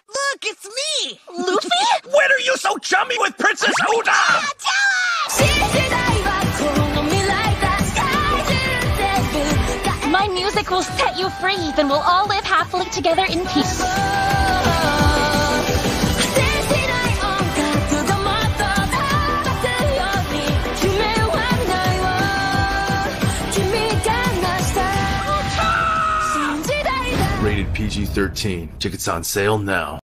Look, it's me! Luffy? When are you so chummy with Princess Uda? My music will set you free, then we'll all live happily together in peace. Rated PG-13. Tickets on sale now.